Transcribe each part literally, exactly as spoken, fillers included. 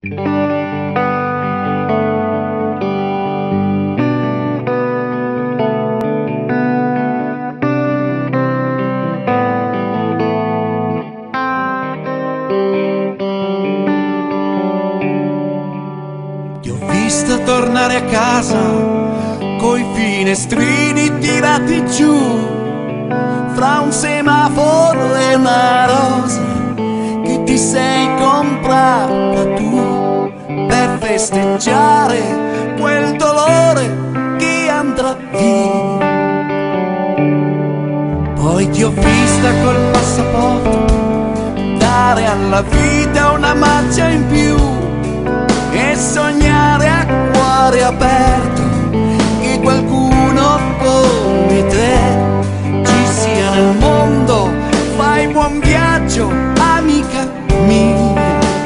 Ti ho visto tornare a casa coi finestrini tirati giù, fra un semaforo e una rosa che ti sei comprata tu, per festeggiare quel dolore che andrà via. Poi ti ho vista col passaporto dare alla vita una marcia in più e sognare a cuore aperto che qualcuno come te ci sia nel mondo. Fai buon viaggio, amica mia.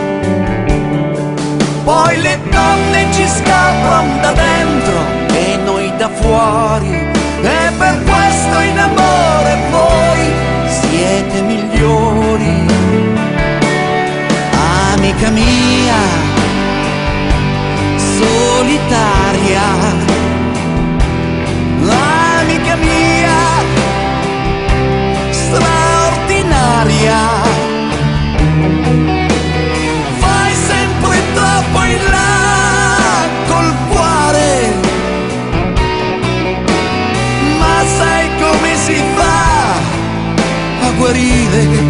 Poi le donne ci scappano da dentro e noi da fuori, e per questo in amore voi siete migliori. Amica mia, solitaria, amica mia, straordinaria. Vai sempre troppo in là col cuore, ma sai come si fa a guarire?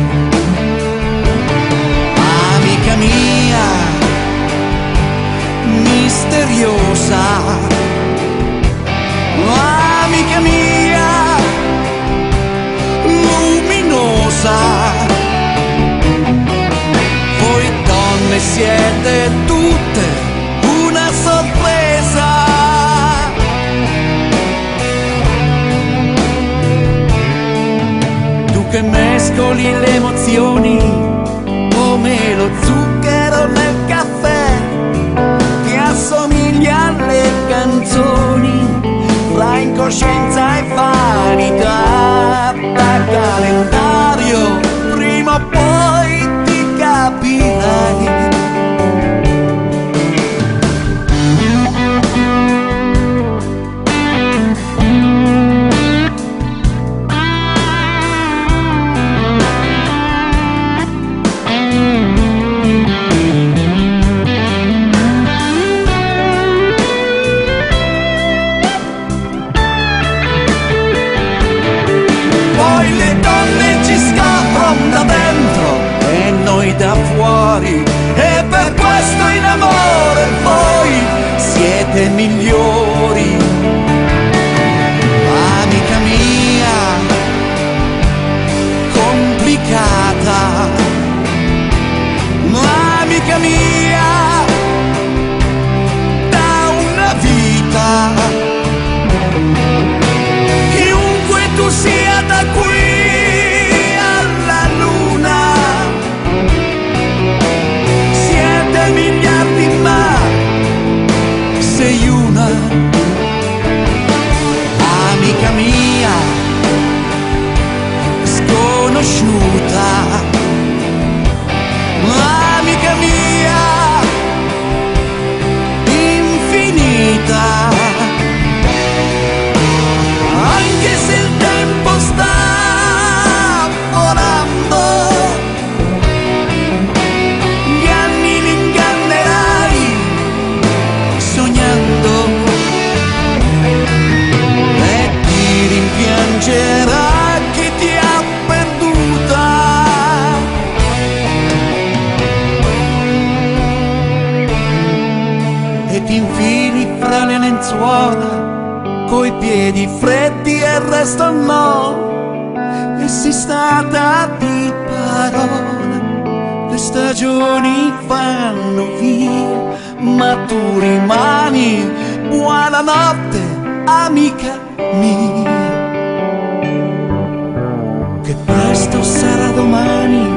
Amica mia, misteriosa, amica mia, luminosa. Voi donne siete tutte una sorpresa. Tu che mescoli le emozioni come lo zucchero nel caffè, che assomiglia alle canzoni, fra incoscienza e vanità. Da calendario prima o poi ti capirai. Da fuori, e per questo in amore voi siete migliori. Amica mia, complicata, amica mia, da una vita. Chiunque tu sia da qui miliardi, ma sei una. Amica mia, sconosciuta, amica mia, infinita. Anche se il tempo sta volando, piangerà chi ti ha perduta. E ti infili fra le lenzuola coi piedi freddi e il resto no, e sei stata di parola. Le stagioni vanno via, ma tu rimani. Buonanotte, amica mia. Che presto sarà domani,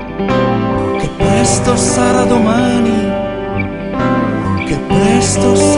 che presto sarà domani, che presto sarà